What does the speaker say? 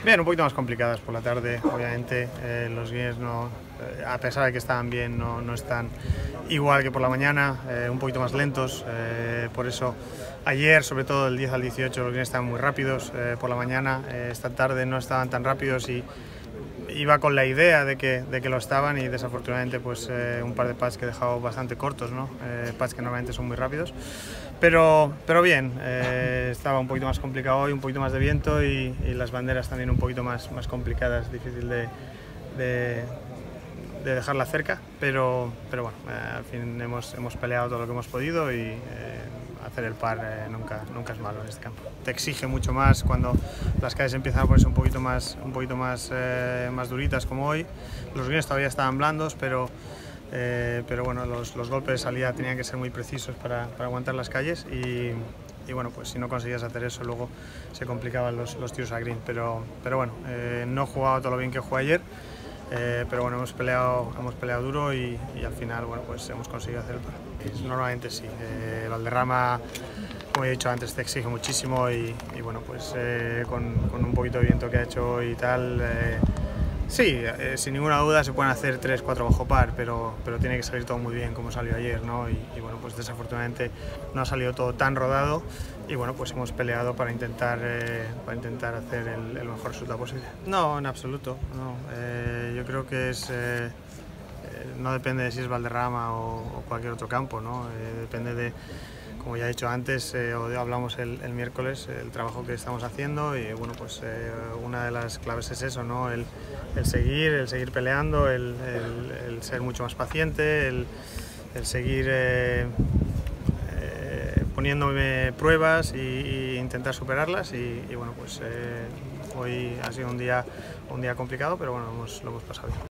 Bien, un poquito más complicadas por la tarde, obviamente. Los greens, no, a pesar de que estaban bien, no están igual que por la mañana, un poquito más lentos. Por eso ayer, sobre todo del 10 al 18, los greens estaban muy rápidos por la mañana. Esta tarde no estaban tan rápidos y iba con la idea de que lo estaban, y desafortunadamente pues un par de putts que he dejado bastante cortos, ¿no? Putts que normalmente son muy rápidos, pero bien, estaba un poquito más complicado hoy, un poquito más de viento y las banderas también un poquito más complicadas, difícil de dejarla cerca, pero bueno, al fin hemos peleado todo lo que hemos podido y hacer el par nunca es malo en este campo. Te exige mucho más cuando las calles empiezan a ponerse un poquito más duritas como hoy. Los greens todavía estaban blandos, pero bueno, los golpes de salida tenían que ser muy precisos para aguantar las calles y bueno, pues si no conseguías hacer eso luego se complicaban los tiros a green, pero bueno, no he jugado todo lo bien que jugué ayer. Pero bueno, hemos peleado duro y al final, bueno, pues hemos conseguido hacer el par. Normalmente sí, Valderrama, como he dicho antes, te exige muchísimo y bueno, pues con un poquito de viento que ha hecho y tal, sí, sin ninguna duda se pueden hacer 3-4 bajo par, pero tiene que salir todo muy bien como salió ayer, ¿no? Y bueno, pues desafortunadamente no ha salido todo tan rodado y bueno, pues hemos peleado para intentar hacer el mejor resultado posible. No, en absoluto, no. Yo creo que no depende de si es Valderrama o cualquier otro campo, ¿no? Depende de, como ya he dicho antes, hablamos el miércoles, el trabajo que estamos haciendo y bueno, pues una de las claves es eso, ¿no? El seguir peleando, el ser mucho más paciente, el seguir poniéndome pruebas e intentar superarlas y bueno, pues hoy ha sido un día complicado, pero bueno, lo hemos pasado bien.